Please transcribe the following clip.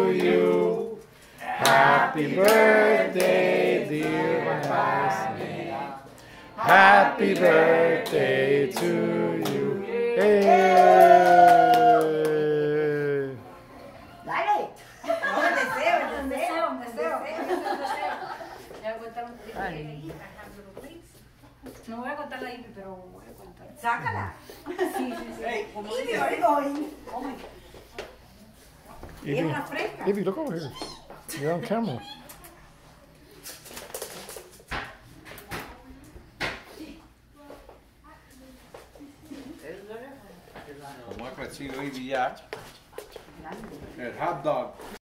you. Happy birthday, dear Vanessa. Happy birthday to you. Hey. Dale. Un deseo. Ya voy a contar un poquito ahí. No voy a contar la IP, pero voy a contar. Sácala. Sí. Como dice hoy. Evie, Era una fresca. Evie, look over here. You're on camera. Como ha crecido Ivy ya. El hot dog.